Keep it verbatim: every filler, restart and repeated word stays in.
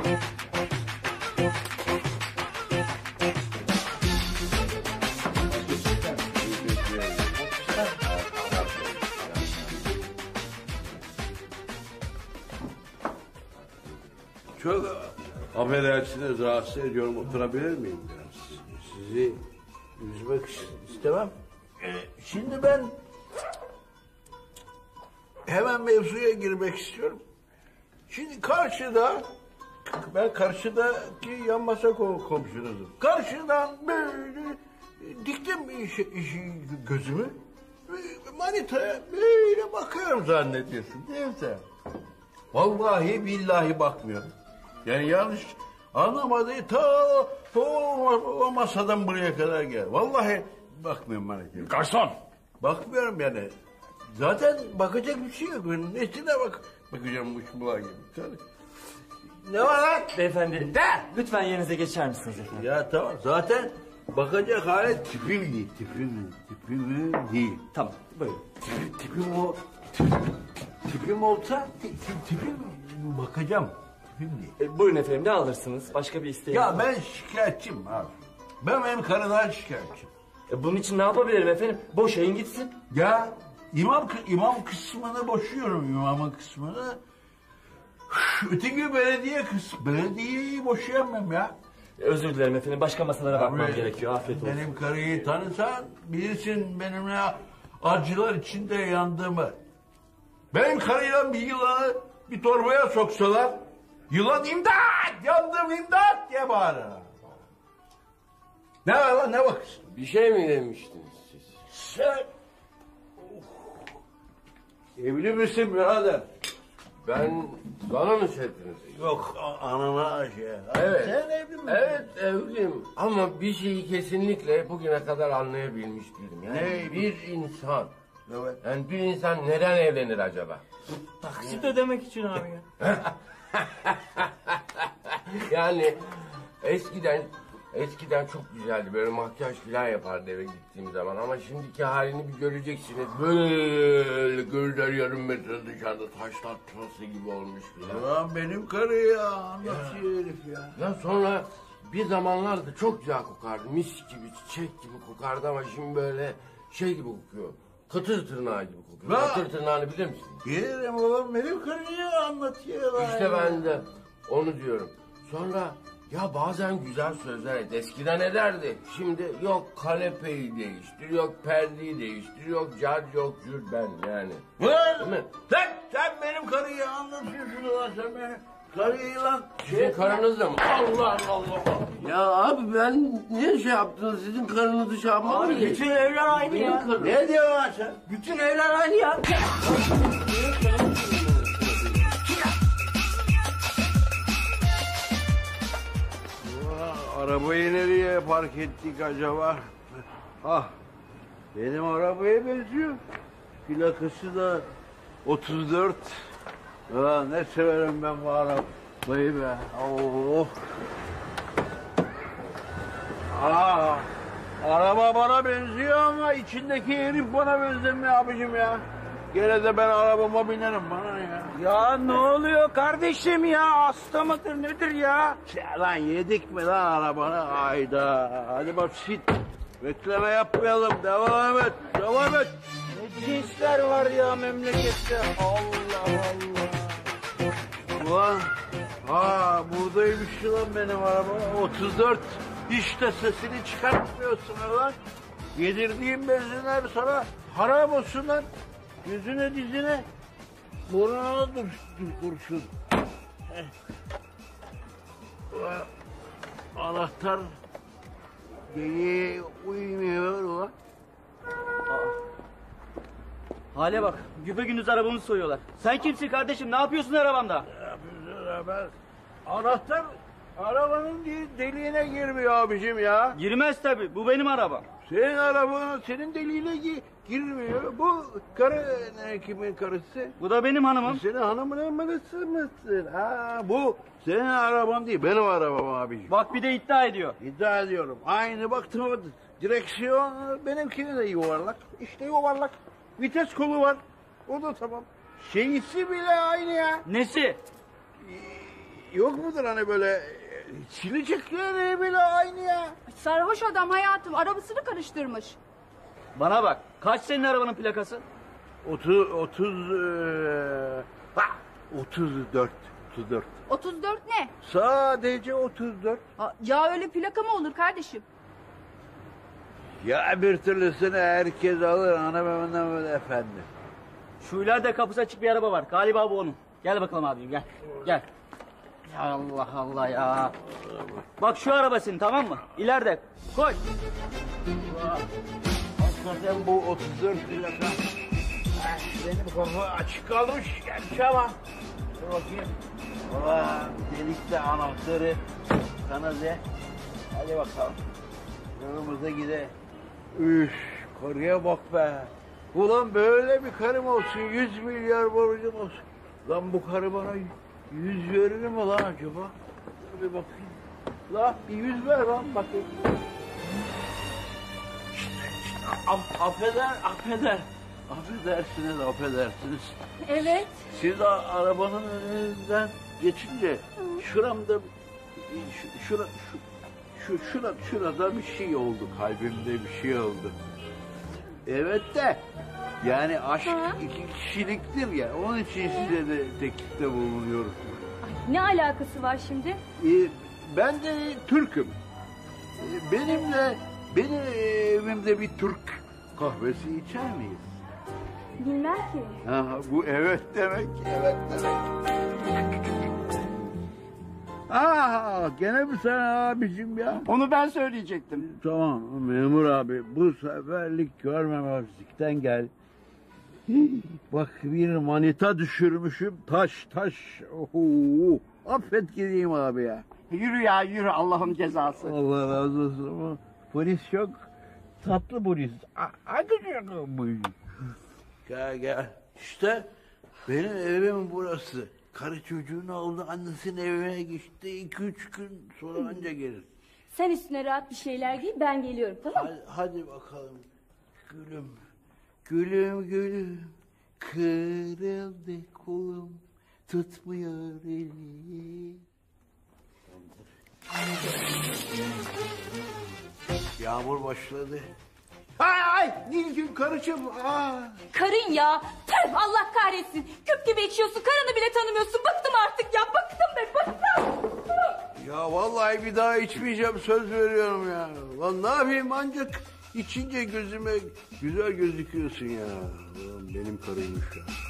Çok affedersiniz, rahatsız ediyorum. Oturabilir miyim biraz? Sizi üzmek istemem. Ee, şimdi ben hemen mevzuya girmek istiyorum. Şimdi karşıda, ben karşıdaki yan masa komşunuzum. Karşıdan böyle diktim işi, işi gözümü. Manitaya böyle bakıyorum zannediyorsun değil mi sen? Vallahi billahi bakmıyorum. Yani yanlış anlamadı, ta o, o masadan buraya kadar gel. Vallahi bakmıyorum manitaya. Garson! Bakmıyorum yani. Zaten bakacak bir şey yok. Nesine bak, bakacağım bu şubula gibi. Ne var lan? Beyefendi, de! Lütfen yerinize geçer misiniz efendim? Ya tamam, zaten bakacak hale tipim değil, tipim, tipim değil. Tamam, buyurun. Tip, tipim o, tip, tipim olsa tip, tipim bakacağım, tipim değil. E, buyurun efendim, ne alırsınız? Başka bir isteğiniz Ya var? ben şikayetçiyim abi. Ben benim karıdan şikayetçiyim. E, bunun için ne yapabilirim efendim? Boşayın gitsin. Ya imam imam kısmını boşuyorum, imamın kısmını. Öteki belediye kısmı, belediyeyi boşayamam ya. E, özür dilerim efendim, başka masalara bakmam Abi, gerekiyor. Afiyet olsun. Benim karıyı tanısan bilirsin benimle acılar içinde yandığımı. Benim karıyla bir yılanı bir torbaya soksalar, yılan imdat, yandım imdat diye bağırır. Ne var lan, ne bakıyorsun? Bir şey mi demiştiniz siz? Sen... Evli misin birader? Ben bana mı çektiniz? Yok, anana şey. Evet. Sen evli misin? Evet evliyim. Ama bir şeyi kesinlikle bugüne kadar anlayabilmiş değilim. Yani Ne? bir insan. Evet. Yani bir insan neden evlenir acaba? Taksit ödemek için abi ya. Yani eskiden eskiden çok güzeldi. Böyle makyaj falan yapardı eve gittiğim zaman. Ama şimdiki halini bir göreceksiniz. Böyle gözler yarım metre dışarıda taşlar turası gibi olmuş. Ulan benim karı ya, anlatıyor herif ya. Ya sonra bir zamanlarda çok güzel kokardı. Mis gibi, çiçek gibi kokardı ama şimdi böyle şey gibi kokuyor. Kıtır tırnağı gibi kokuyor. Ha! Kıtır tırnağını bilir misin? Bilirim oğlum, benim karıyı anlatıyor lan. İşte ben de onu diyorum. Sonra ya bazen güzel sözler et. Eskiden ederdi. Şimdi yok kanepeyi değiştir, yok perdeyi değiştir, yok car yok cür ben yani. Ulan! Değil mi? Sen, sen benim karıyı anlatıyorsun lan, sen benim karıyı lan. Sizin karınız da mı? Allah Allah. Ya abi ben niye şey yaptınız? Sizin karınızı şey yapmam mı? Bütün evler aynı ya. Ne diyorsun lan sen? Bütün evler aynı ya. Arabayı nereye park ettik acaba? Ah, benim arabaya benziyor. Plakası da otuz dört. Ulan ne severim ben bu arabayı be. Oh. Aa, araba bana benziyor ama içindeki herif bana benzemiyor abicim ya. Gene de ben arabama binerim, bana ne ya? Ya ne oluyor kardeşim ya? Hasta mıdır nedir ya? Ya lan yedik mi lan arabanı? Hayda. Hadi bak sit. Bekleme yapmayalım. Devam et. Devam et. Ne cinsler var ya memlekette? Allah Allah. Ulan. Aa, buradaymış lan benim araba. otuz dört. İşte sesini çıkartmıyorsun lan. Yedirdiğim benzinler sana haram olsun lan. Yüzüne dizine. Burnuna dur, dur, dursun. Eh. Ulan, anahtar geriye uymuyor ulan. Hale bak, güpegündüz arabamı soyuyorlar. Sen kimsin kardeşim, ne yapıyorsun arabamda? Ne yapıyorsun beraber? Anahtar arabanın deliğine girmiyor abicim ya. Girmez tabii, bu benim arabam. Senin arabanın senin deliğine gi girmiyor. Bu karı ne, kimin karısı? Bu da benim hanımım. Senin hanımın karısı mısın? Ha, bu senin araban değil, benim arabam abicim. Bak bir de iddia ediyor. İddia ediyorum. Aynı baktım, direksiyon benimkine de yuvarlak. İşte yuvarlak. Vites kolu var. O da tamam. Şeysi bile aynı ya. Nesi? yok mudur hani böyle silecek yani böyle aynı ya. Sarhoş adam hayatım arabasını karıştırmış. Bana bak. Kaç senin arabanın plakası? Otuz, otuz, eee, ha, otuz dört, otuz dört. otuz dört ne? Sadece otuz dört. Ha, ya öyle plaka mı olur kardeşim? Ya bir türlüsünü herkes alır hanımefendi böyle efendi. Şu ileride kapısı açık bir araba var. Galiba bu onun. Gel bakalım abim gel. Gel. Ya Allah Allah ya. Bak şu araba senin tamam mı? İleride. Koş. Hakikaten bu otuz dört plaka. Ah, benim kafa açık kalmış gerçi ama. Dur bakayım. Aa, delikte anahtarı sana de. Hadi bakalım. Yolumuza gidelim. Üf, karıya bak be. Ulan böyle bir karım olsun, yüz milyar borcum olsun. Lan bu karı bana yüz verir mi lan acaba? Dur bir bakayım. Lan bir yüz ver lan bakayım. Af, affeder, affeder. Affedersiniz, affedersiniz. Evet. Siz a- arabanın önünden geçince şuramda, şu, şura, şu, şu, şura, şurada bir şey oldu, kalbimde bir şey oldu. Evet de, yani aşk Ha? iki kişiliktir ya, onun için size de teklifte bulunuyorum. Ne alakası var şimdi? Ee, ben de Türk'üm. Ee, benimle, benim evimde bir Türk kahvesi içer miyiz? Bilmem ki. Ha, bu evet demek, evet demek. Aa, gene mi sen abicim ya? Onu ben söyleyecektim. Tamam memur abi, bu seferlik görmemezlikten gel. Bak bir manita düşürmüşüm, taş taş. Oho. Affet gideyim abi ya. Yürü ya yürü Allah'ın cezası. Allah razı olsun ama polis çok tatlı polis. A- Hadi canım bu. Gel gel. İşte benim evim burası. Karı çocuğunu aldı, annesinin evine geçti. İki üç gün sonra anca gelir. Sen üstüne rahat bir şeyler giy ben geliyorum tamam mı? Hadi, hadi bakalım. Gülüm, gülüm gülüm. Kırıldı kolum, tutmuyor eli. Yağmur başladı. Ay ay Nilgün karıcığım. Aa. Karın ya. Tüh Allah kahretsin. Küp gibi içiyorsun karını bile tanımıyorsun. Bıktım artık ya bıktım be bıktım. Ya vallahi bir daha içmeyeceğim söz veriyorum ya. Lan ne yapayım ancak içince gözüme güzel gözüküyorsun ya. Ulan benim karıymış ya.